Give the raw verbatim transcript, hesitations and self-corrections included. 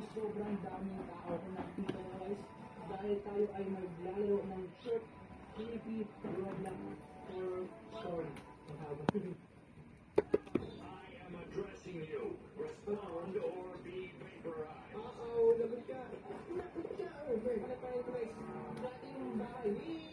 sobrang daming tao kung nakikita mo guys. Dahil tayo ay maglalaro ng short, creepy, Roblox, or story. Mahaba. I am addressing you. Respond or be vaporized. Uh-oh, lagot ka. Lagot ka. Over. Ano pa rin guys? Dating bahay.